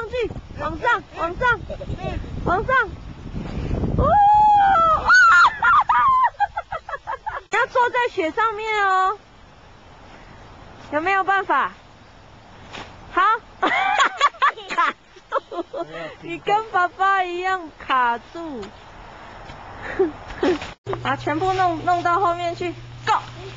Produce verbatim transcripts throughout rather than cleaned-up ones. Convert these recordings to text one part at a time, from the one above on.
上去，往上，往上，往上。哦！你要坐在雪上面哦，有没有办法？好，卡住，你跟爸爸一样卡住。把全部弄弄到后面去 ，Go！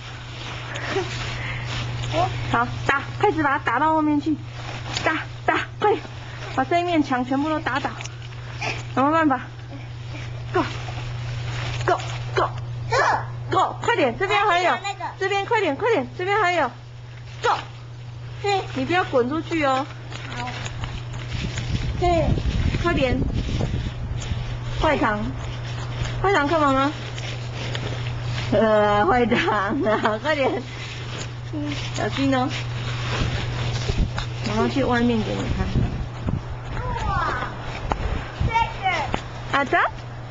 好，打，开始把它打到后面去，打打，快，把这一面墙全部都打倒，有没有办法 ？Go Go Go Go！ 快点，这边还有，这边快点快点，这边还有 ，Go！ 你不要滚出去哦。好。对，快点，坏糖，坏糖干嘛吗？呃，坏糖啊，快点。小心哦，妈妈去外面给你看。哇，treasure！ 啊的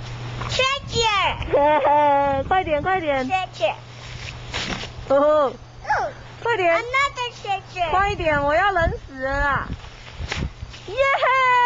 ，treasure！ 快点快点 ，treasure！ 哦，快点 ，another treasure！ 快一点，我要冷死了啦！耶！